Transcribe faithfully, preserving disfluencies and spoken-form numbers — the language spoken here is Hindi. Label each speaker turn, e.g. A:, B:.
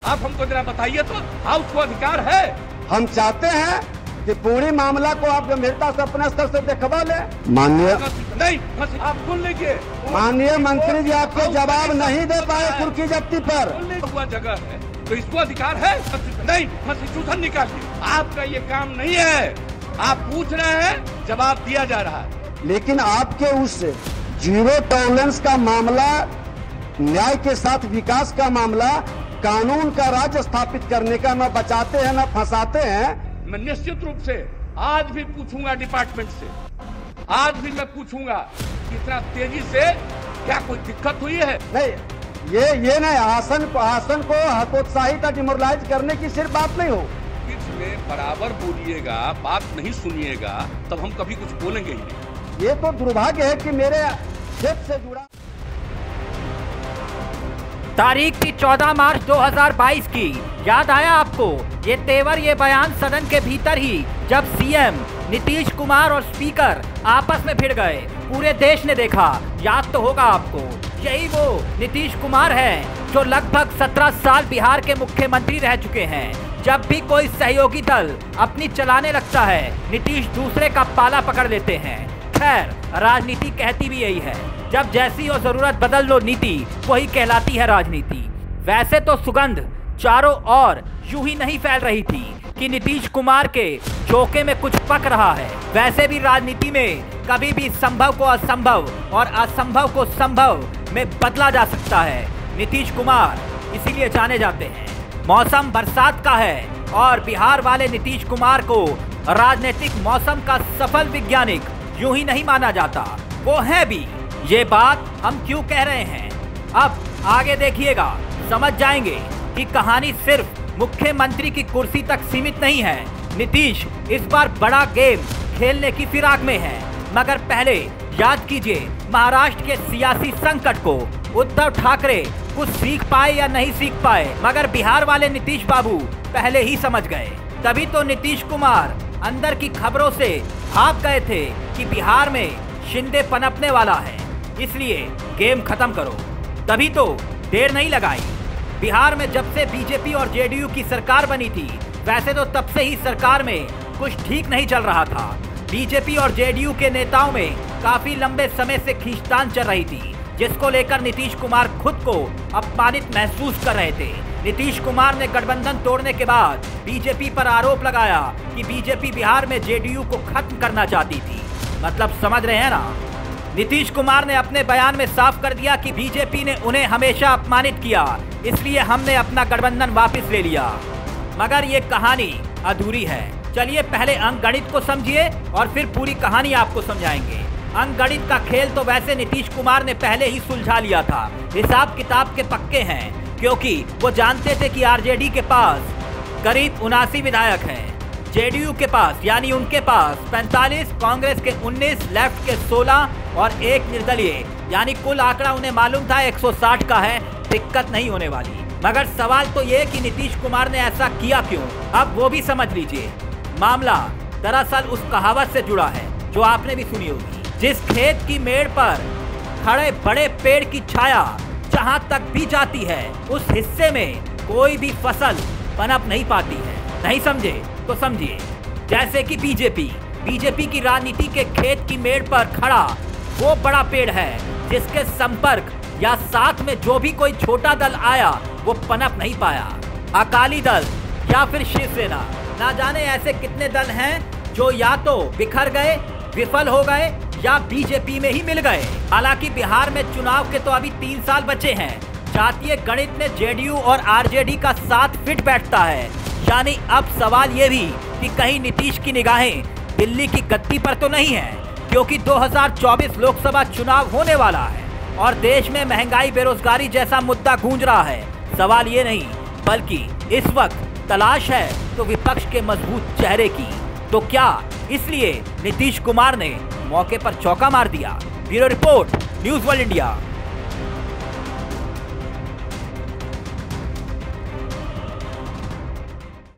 A: आप हमको जरा बताइए तो, हाउस को अधिकार है।
B: हम चाहते हैं कि पूरी मामला को आप गंभीरता से अपने स्तर से देखवा ले। माननीय
A: नहीं, आप सुन लीजिए,
B: माननीय मंत्री जी आपको जवाब नहीं दे पाए कुर्की जब्ती पर।
A: हुआ जगह है तो इसको अधिकार है। नहीं, कॉन्स्टिट्यूशन निकालिए। आपका ये काम नहीं है। आप पूछ रहे हैं, जवाब दिया जा रहा है।
B: लेकिन आपके उस जीरो टॉलरेंस का मामला, न्याय के साथ विकास का मामला, कानून का राज स्थापित करने का न बचाते हैं न फंसाते हैं।
A: मैं निश्चित रूप से आज भी पूछूंगा डिपार्टमेंट से, आज भी मैं पूछूंगा कि इतना तेजी से क्या कोई दिक्कत हुई है।
B: नहीं, ये ये नहीं, आसन को आसन को हतोत्साहित डिमोरलाइज करने की सिर्फ बात नहीं हो।
A: इसमें बराबर बोलिएगा, बात नहीं सुनिएगा, तब हम कभी कुछ बोलेंगे ही नहीं।
B: ये तो दुर्भाग्य है कि मेरे खेत से जुड़ा।
C: तारीख थी चौदह मार्च दो हज़ार बाईस की। याद आया आपको ये तेवर, ये बयान सदन के भीतर ही, जब सीएम नीतीश कुमार और स्पीकर आपस में भिड़ गए। पूरे देश ने देखा, याद तो होगा आपको। यही वो नीतीश कुमार हैं जो लगभग सत्रह साल बिहार के मुख्यमंत्री रह चुके हैं। जब भी कोई सहयोगी दल अपनी चलाने लगता है, नीतीश दूसरे का पाला पकड़ लेते हैं। खैर, राजनीति कहती भी यही है, जब जैसी हो जरूरत बदल लो नीति, वही कहलाती है राजनीति। वैसे तो सुगंध चारों ओर यूं ही नहीं फैल रही थी कि नीतीश कुमार के झोंके में कुछ पक रहा है। वैसे भी राजनीति में कभी भी संभव को असंभव और असंभव को संभव में बदला जा सकता है। नीतीश कुमार इसीलिए जाने जाते हैं। मौसम बरसात का है और बिहार वाले नीतीश कुमार को राजनीतिक मौसम का सफल वैज्ञानिक यूं ही नहीं माना जाता, वो है भी। ये बात हम क्यों कह रहे हैं, अब आगे देखिएगा, समझ जाएंगे कि कहानी सिर्फ मुख्यमंत्री की कुर्सी तक सीमित नहीं है। नीतीश इस बार बड़ा गेम खेलने की फिराक में है। मगर पहले याद कीजिए महाराष्ट्र के सियासी संकट को। उद्धव ठाकरे कुछ सीख पाए या नहीं सीख पाए, मगर बिहार वाले नीतीश बाबू पहले ही समझ गए। तभी तो नीतीश कुमार अंदर की खबरों से भाग गए थे कि बिहार में शिंदे पनपने वाला है, इसलिए गेम खत्म करो। तभी तो देर नहीं लगाई। बिहार में जब से बीजेपी और जेडीयू की सरकार बनी थी, वैसे तो तब से ही सरकार में कुछ ठीक नहीं चल रहा था। बीजेपी और जेडीयू के नेताओं में काफी लंबे समय से खींचतान चल रही थी, जिसको लेकर नीतीश कुमार खुद को अपमानित महसूस कर रहे थे। नीतीश कुमार ने गठबंधन तोड़ने के बाद बीजेपी पर आरोप लगाया कि बीजेपी बिहार में जेडीयू को खत्म करना चाहती थी। मतलब समझ रहे हैं ना। नीतीश कुमार ने अपने बयान में साफ कर दिया कि बीजेपी ने उन्हें हमेशा अपमानित किया, इसलिए हमने अपना गठबंधन वापस ले लिया। मगर ये कहानी अधूरी है। चलिए पहले अंकगणित को समझिए और फिर पूरी कहानी आपको समझाएंगे। अंकगणित का खेल तो वैसे नीतीश कुमार ने पहले ही सुलझा लिया था। हिसाब किताब के पक्के हैं, क्योंकि वो जानते थे कि आरजेडी के पास करीब उनासी विधायक हैं, जेडीयू के पास यानी उनके पास पैंतालीस, कांग्रेस के उन्नीस, लेफ्ट के सोलह और एक निर्दलीय, यानी कुल आंकड़ा उन्हें मालूम था एक सौ साठ का है, दिक्कत नहीं होने वाली। मगर सवाल तो ये कि नीतीश कुमार ने ऐसा किया क्यों, अब वो भी समझ लीजिए। मामला दरअसल उस कहावत से जुड़ा है जो आपने भी सुनी होगी, जिस खेत की मेड़ पर खड़े बड़े पेड़ की छाया जहां तक भी जाती है, उस हिस्से में कोई भी फसल पनप नहीं पाती है। नहीं समझे तो समझिए। जैसे कि बीजेपी बीजेपी की राजनीति के खेत की मेड़ पर खड़ा वो बड़ा पेड़ है जिसके संपर्क या साथ में जो भी कोई छोटा दल आया वो पनप नहीं पाया। अकाली दल या फिर शिवसेना, ना जाने ऐसे कितने दल हैं जो या तो बिखर गए, विफल हो गए या बीजेपी में ही मिल गए। हालांकि बिहार में चुनाव के तो अभी तीन साल बचे हैं। जातीय गणित में जेडीयू और आरजेडी का साथ फिट बैठता है। यानी अब सवाल ये भी कि कहीं नीतीश की निगाहें दिल्ली की गद्दी पर तो नहीं है, क्योंकि दो हज़ार चौबीस लोकसभा चुनाव होने वाला है और देश में महंगाई, बेरोजगारी जैसा मुद्दा गूंज रहा है। सवाल ये नहीं, बल्कि इस वक्त तलाश है तो विपक्ष के मजबूत चेहरे की। तो क्या इसलिए नीतीश कुमार ने मौके पर चौका मार दिया? Bureau report, news world India.